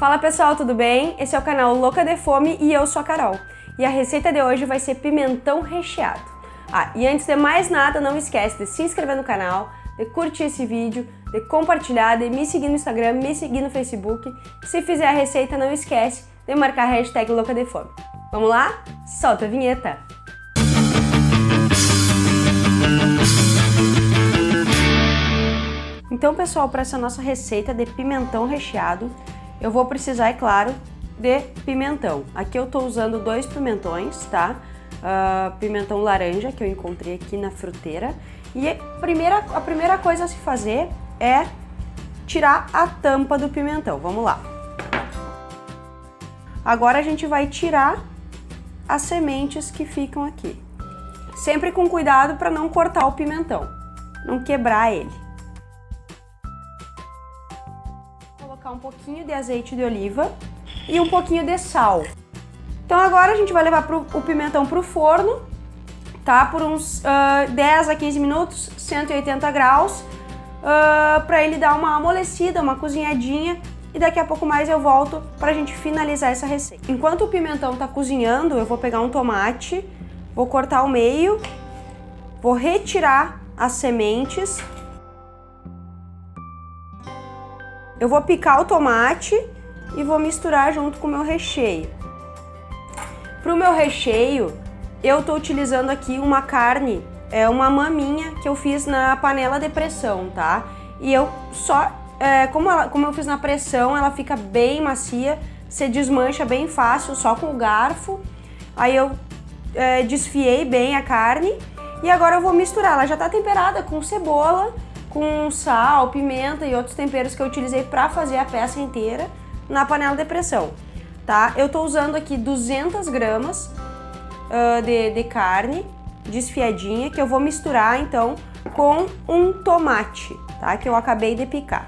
Fala pessoal, tudo bem? Esse é o canal Louca de Fome e eu sou a Carol. E a receita de hoje vai ser pimentão recheado. E antes de mais nada, não esquece de se inscrever no canal, de curtir esse vídeo, de compartilhar, de me seguir no Instagram, me seguir no Facebook. Se fizer a receita, não esquece de marcar a hashtag Louca de Fome. Vamos lá? Solta a vinheta! Então pessoal, para essa nossa receita de pimentão recheado, eu vou precisar, é claro, de pimentão. Aqui eu tô usando 2 pimentões, tá? Pimentão laranja, que eu encontrei aqui na fruteira. E a primeira coisa a se fazer é tirar a tampa do pimentão. Vamos lá. Agora a gente vai tirar as sementes que ficam aqui. Sempre com cuidado para não cortar o pimentão, não quebrar ele. Um pouquinho de azeite de oliva e um pouquinho de sal. Então agora a gente vai levar o pimentão para o forno, tá? Por uns 10 a 15 minutos, 180 graus, para ele dar uma amolecida, uma cozinhadinha, e daqui a pouco mais eu volto para a gente finalizar essa receita. Enquanto o pimentão tá cozinhando, eu vou pegar um tomate, vou cortar ao meio, vou retirar as sementes. Eu vou picar o tomate e vou misturar junto com o meu recheio. Para o meu recheio, eu tô utilizando aqui uma carne, uma maminha que eu fiz na panela de pressão, tá? E eu só, como eu fiz na pressão, ela fica bem macia, se desmancha bem fácil, só com o garfo. Aí eu desfiei bem a carne e agora eu vou misturar. Ela já tá temperada com cebola, com sal, pimenta e outros temperos que eu utilizei para fazer a peça inteira na panela de pressão, tá? Eu tô usando aqui 200 gramas de carne desfiadinha, que eu vou misturar então com um tomate, tá? Que eu acabei de picar.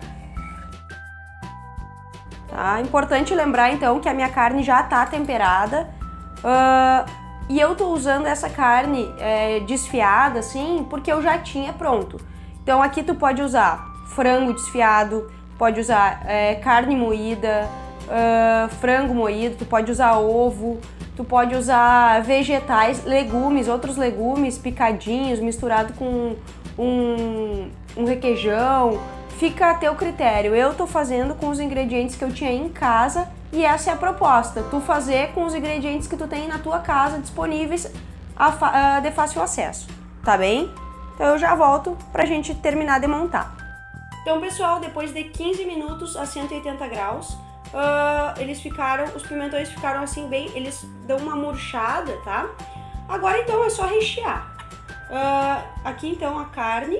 Tá? Importante lembrar então que a minha carne já tá temperada e eu tô usando essa carne desfiada assim porque eu já tinha pronto. Então aqui tu pode usar frango desfiado, pode usar carne moída, frango moído, tu pode usar ovo, tu pode usar vegetais, legumes, outros legumes picadinhos, misturado com um requeijão, fica a teu critério. Eu tô fazendo com os ingredientes que eu tinha em casa e essa é a proposta, tu fazer com os ingredientes que tu tem na tua casa disponíveis de fácil acesso, tá bem? Então eu já volto pra gente terminar de montar. Então pessoal, depois de 15 minutos a 180 graus, os pimentões ficaram assim bem, eles dão uma murchada, tá? Agora então é só rechear. Aqui então a carne.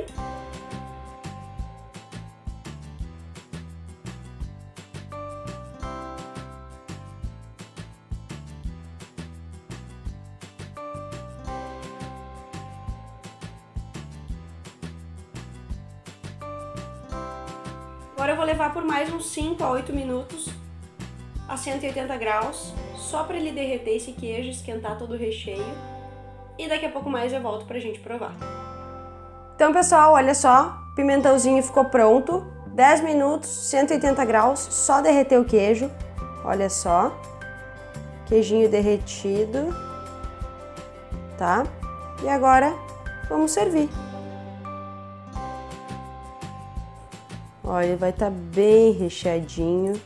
Agora eu vou levar por mais uns 5 a 8 minutos a 180 graus, só para ele derreter esse queijo, esquentar todo o recheio. E daqui a pouco mais eu volto pra gente provar. Então pessoal, olha só, o pimentãozinho ficou pronto. 10 minutos, 180 graus, só derreter o queijo. Olha só, queijinho derretido, tá? E agora vamos servir. Olha, ele vai estar bem recheadinho.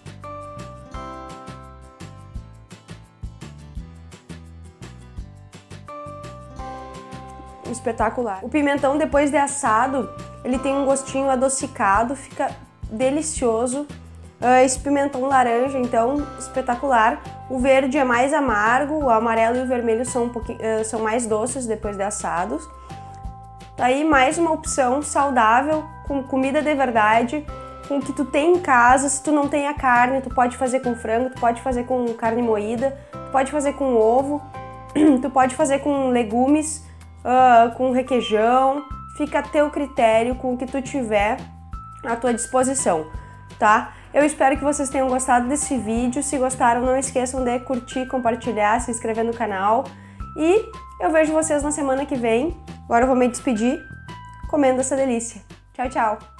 Espetacular. O pimentão, depois de assado, ele tem um gostinho adocicado, fica delicioso. Esse pimentão laranja, então, espetacular. O verde é mais amargo, o amarelo e o vermelho são mais doces depois de assados. Tá aí mais uma opção saudável, com comida de verdade, com o que tu tem em casa. Se tu não tem a carne, tu pode fazer com frango, tu pode fazer com carne moída, tu pode fazer com ovo, tu pode fazer com legumes, com requeijão. Fica a teu critério com o que tu tiver à tua disposição, tá? Eu espero que vocês tenham gostado desse vídeo. Se gostaram, não esqueçam de curtir, compartilhar, se inscrever no canal. E eu vejo vocês na semana que vem. Agora eu vou me despedir comendo essa delícia. Tchau, tchau!